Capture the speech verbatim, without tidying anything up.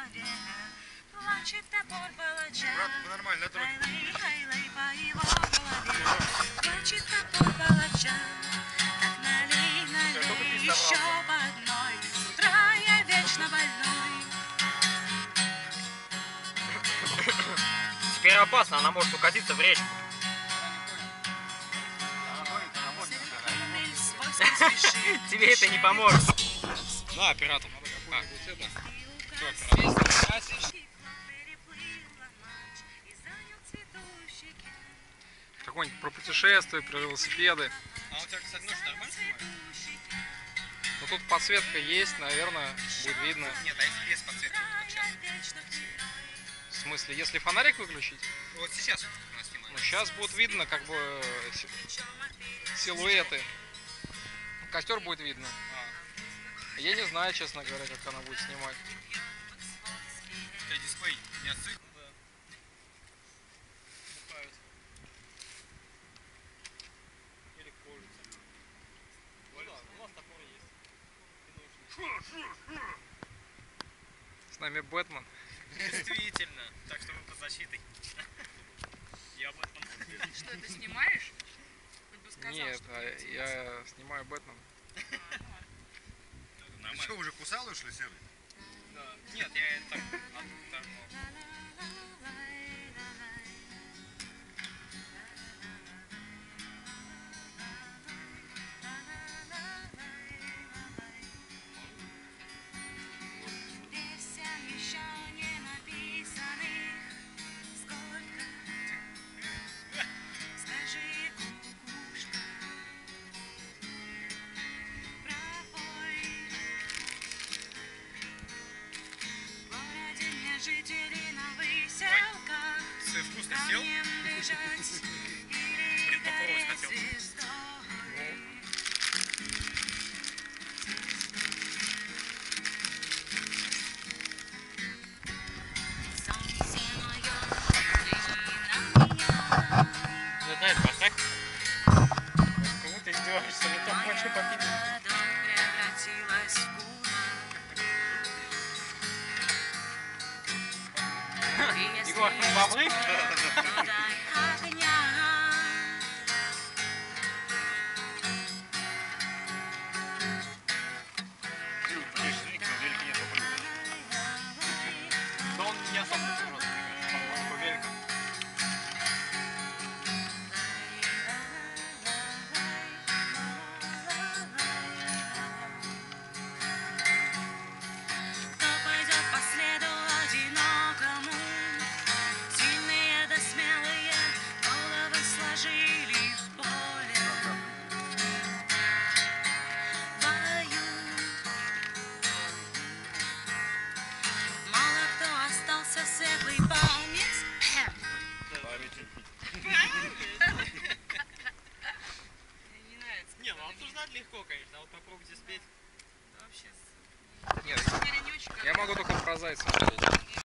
голове. Плачет топор палача. Брат, вы нормально, да? Хайлей, хайлей по его голове. Плачет топор палача. Так налей, налей еще по одной. С утра я вечно больной. Теперь опасно, она может укатиться в речку. Тебе это не поможет. Да, оператор. А, какой-нибудь про путешествия, про велосипеды. А у тебя, кстати, ночь нормально снимает? Ну тут подсветка есть, наверное, будет видно. Нет, а если без подсветки, как сейчас? В смысле, если фонарик выключить? Вот сейчас вот у нас снимает. Ну сейчас будет видно как бы силуэты. Костер будет видно. А. Я не знаю, честно говоря, как она будет снимать. У тебя дисплей не отсыпал? Да. Или колется. У нас топор есть. С нами Бэтмен. Действительно. Так что мы под защитой. Я Бэтмен. Что, ты снимаешь? Хоть бы сказал, Нет, что а я снимаю Бэтмен. Ты что, уже кусал, ушли, Серый? Да. Нет, я так... так жители на выселках. Ты вкусно сел? Блин, попробовать хотел. Ну знаешь, поставь. Кому ты издеваешься? Я так хочу попить. Егор, баблы? Да он не особо просто, по-моему, по велику. Кто пойдет по следу одинокому? Сильные да смелые головы сложили в поле. Поют. Мало кто остался светлый память. не нравится. Не, ну обсуждать легко, конечно, а вот попробуйте спеть. Вообще. Нет, Теперь не очень я могу только про зайцев.